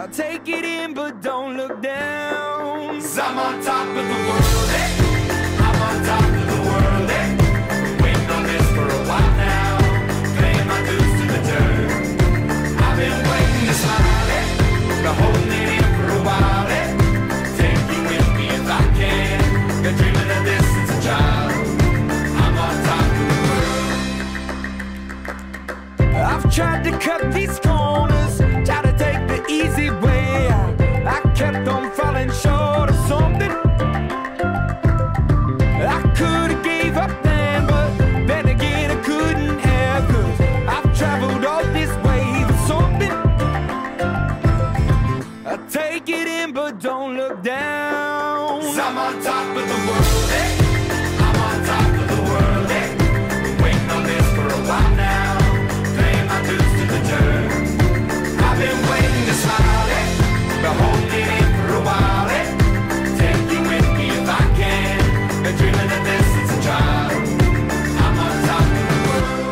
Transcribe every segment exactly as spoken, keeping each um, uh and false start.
take it in, but don't look down. 'Cause I'm on top of the world, eh? I'm on top of the world, eh? Been waiting on this for a while now, paying my dues to the dirt. I've been waiting to smile, eh? Been holding it in for a while, eh? Take you with me if I can. Been dreaming of this since a child. I'm on top of the world. I've tried to cut these corners, try to take the easy way out. I kept on falling short of something. I could've gave up then, but then again I couldn't have, 'cause I've traveled all this way for something. I take it in, but don't look down. 'Cause I'm on top of the world, eh? I'm on top of the world, eh? Been waiting on this for a while now, paying my dues to the dirt. I've been waiting to smile, eh? Been holding it in for a while, eh? Take you with me if I can. Been dreaming of this since a child. I'm on top of the world.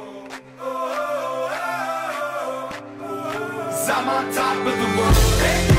'Cause I'm on top of the world, eh?